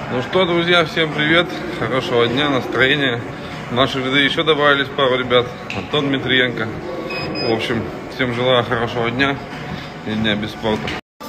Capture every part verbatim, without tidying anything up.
Ну что, друзья, всем привет, хорошего дня, настроения. В наши ряды еще добавились пару ребят. Антон Дмитриенко. В общем, всем желаю хорошего дня и дня без спорта.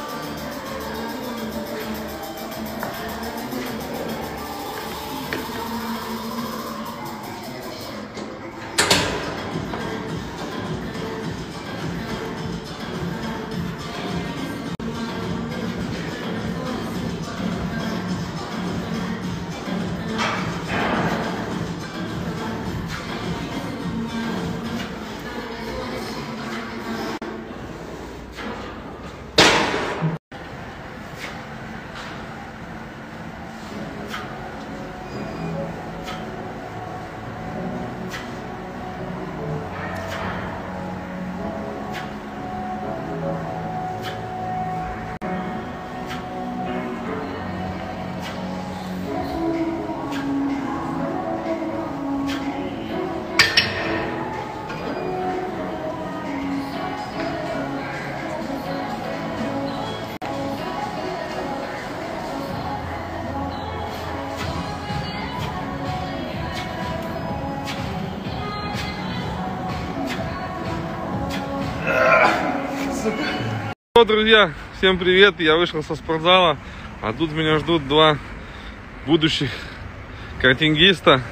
Друзья, всем привет, я вышел со спортзала, а тут меня ждут два будущих картингиста.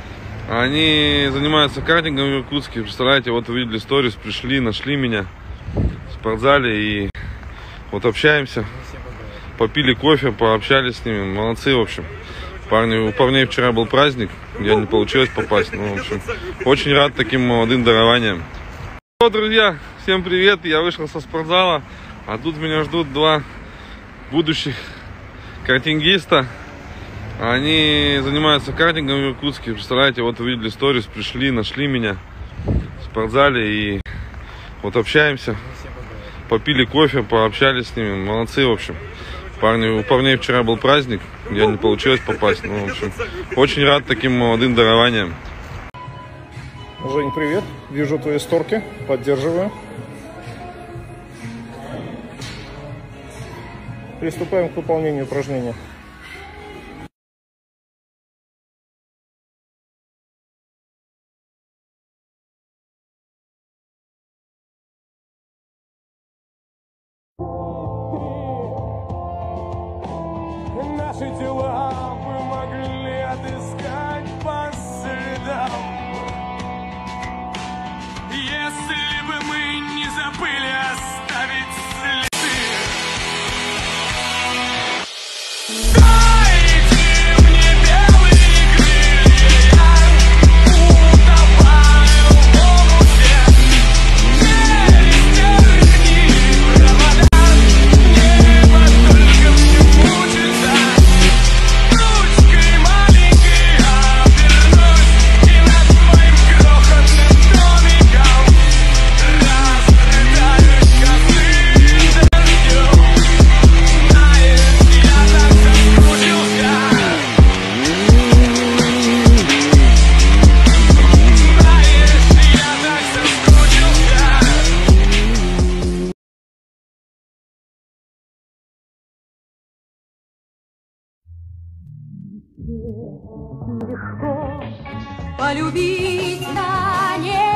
Они занимаются картингом в Иркутске, представляете, вот увидели сторис, пришли, нашли меня в спортзале и вот общаемся, попили кофе, пообщались с ними, молодцы, в общем. Парни, у парней вчера был праздник, я не получилось попасть, но, в общем, очень рад таким молодым дарованиям. Друзья, всем привет, я вышел со спортзала, а тут меня ждут два будущих картингиста. Они занимаются картингом в Иркутске, представляете, вот увидели сторис, пришли, нашли меня в спортзале и вот общаемся, попили кофе, пообщались с ними, молодцы, в общем. Парни, у парней вчера был праздник, я не получилось попасть, но, в общем, очень рад таким молодым дарованиям. Жень, привет. Вижу твои сторки, поддерживаю. Приступаем к выполнению упражнения. Наши тела мы могли отыскать по следам. Если бы мы не забыли оставить следы. Дайте мне белые крылья, утопаю в омуте. Перестерни провода, небо только мне мучится. Ручкой маленькой обернусь и над моим крохотным домиком разрыдаюсь косым дождем. Знаешь, я так соскучился. Знаешь, я так соскучился. Полюбить на небе.